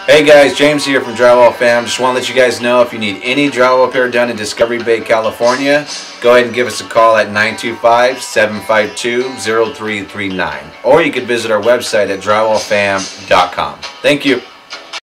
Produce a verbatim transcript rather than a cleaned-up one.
Hey guys, James here from Drywall Fam. Just want to let you guys know if you need any drywall repair done in Discovery Bay, California, go ahead and give us a call at nine two five, seven five two, zero three three nine. Or you could visit our website at drywall fam dot com. Thank you.